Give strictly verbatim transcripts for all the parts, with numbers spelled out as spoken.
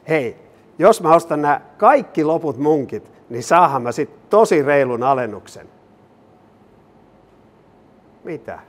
Hei, jos mä ostan nämä kaikki loput munkit, niin saahan mä sit tosi reilun alennuksen. Mitä?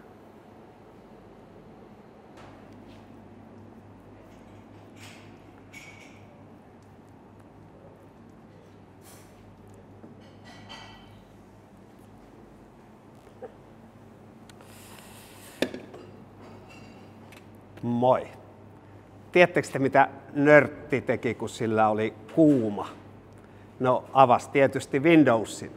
Moi. Tiedättekö te, mitä nörtti teki, kun sillä oli kuuma? No, avasi tietysti Windowsin.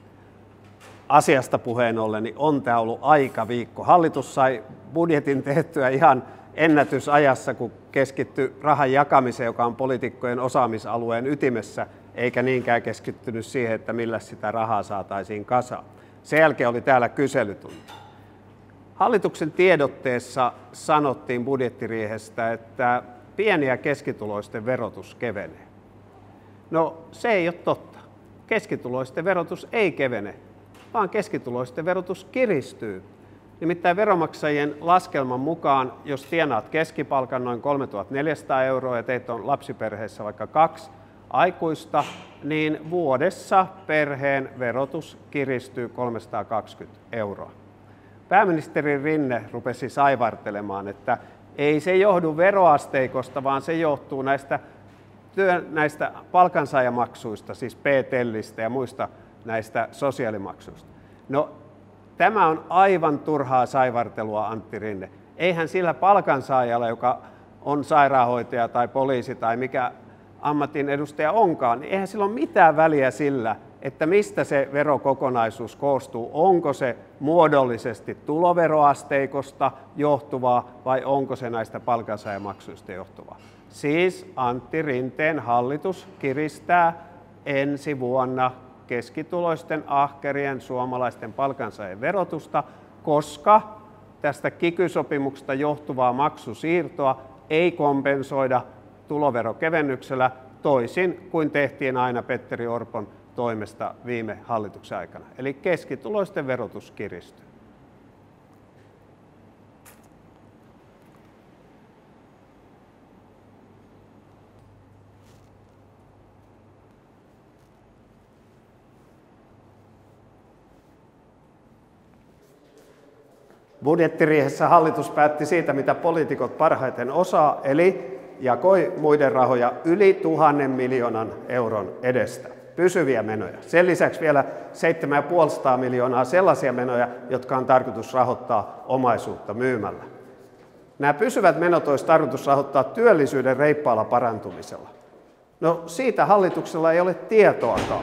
Asiasta puheen ollen, niin on tämä ollut aika viikko. Hallitus sai budjetin tehtyä ihan ennätysajassa, kun keskittyi rahan jakamiseen, joka on poliitikkojen osaamisalueen ytimessä, eikä niinkään keskittynyt siihen, että millä sitä rahaa saataisiin kasaan. Sen jälkeen oli täällä kyselytunti. Hallituksen tiedotteessa sanottiin budjettiriihestä, että pieni- ja keskituloisten verotus kevenee. No, se ei ole totta. Keskituloisten verotus ei kevene, vaan keskituloisten verotus kiristyy. Nimittäin veronmaksajien laskelman mukaan, jos tienaat keskipalkan noin kolmetuhattaneljäsataa euroa ja teitä on lapsiperheessä vaikka kaksi aikuista, niin vuodessa perheen verotus kiristyy kolmesataakaksikymmentä euroa. Pääministeri Rinne rupesi saivartelemaan, että ei se johdu veroasteikosta, vaan se johtuu näistä, työn, näistä palkansaajamaksuista, siis P T L:istä ja muista näistä sosiaalimaksuista. No, tämä on aivan turhaa saivartelua, Antti Rinne. Eihän sillä palkansaajalla, joka on sairaanhoitaja tai poliisi tai mikä ammatin edustaja onkaan, niin eihän sillä ole mitään väliä sillä, että mistä se verokokonaisuus koostuu. Onko se muodollisesti tuloveroasteikosta johtuvaa vai onko se näistä palkansaajamaksuista johtuvaa. Siis Antti Rinteen hallitus kiristää ensi vuonna keskituloisten ahkerien suomalaisten palkansaajien verotusta, koska tästä kiky-sopimuksesta johtuvaa maksusiirtoa ei kompensoida tuloverokevennyksellä toisin kuin tehtiin aina Petteri Orpon toimesta viime hallituksen aikana. Eli keskituloisten verotus kiristyy. Budjettiriihessä hallitus päätti siitä, mitä poliitikot parhaiten osaa, eli jakoi muiden rahoja yli tuhannen miljoonan euron edestä. Pysyviä menoja. Sen lisäksi vielä seitsemän tuhatta viisisataa miljoonaa sellaisia menoja, jotka on tarkoitus rahoittaa omaisuutta myymällä. Nämä pysyvät menot olisi tarkoitus rahoittaa työllisyyden reippaalla parantumisella. No siitä hallituksella ei ole tietoakaan.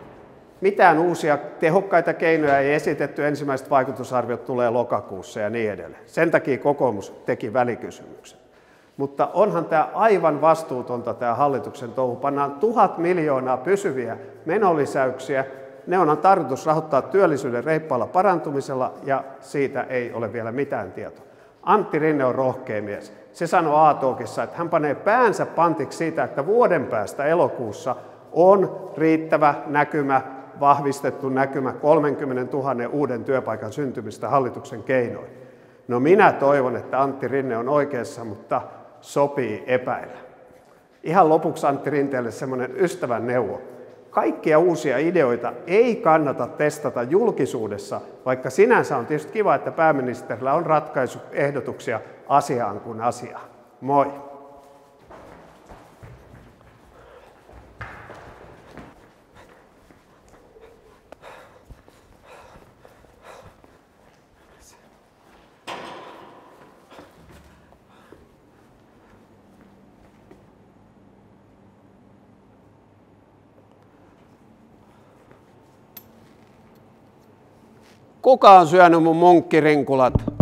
Mitään uusia tehokkaita keinoja ei esitetty, ensimmäiset vaikutusarviot tulee lokakuussa ja niin edelleen. Sen takia kokoomus teki välikysymyksen. Mutta onhan tämä aivan vastuutonta tämä hallituksen touhu. Pannaan tuhat miljoonaa pysyviä menolisäyksiä. Ne on tarkoitus rahoittaa työllisyyden reippaalla parantumisella ja siitä ei ole vielä mitään tietoa. Antti Rinne on rohkea mies. Se sanoi A-talkissa, että hän panee päänsä pantiksi siitä, että vuoden päästä elokuussa on riittävä näkymä, vahvistettu näkymä kolmekymmentätuhatta uuden työpaikan syntymistä hallituksen keinoin. No minä toivon, että Antti Rinne on oikeassa, mutta sopii epäillä. Ihan lopuksi Antti Rinteelle semmoinen ystävän neuvo. Kaikkia uusia ideoita ei kannata testata julkisuudessa, vaikka sinänsä on tietysti kiva, että pääministerillä on ratkaisuehdotuksia asiaan kuin asiaan. Moi! Kuka on syönyt mun munkkirinkulat?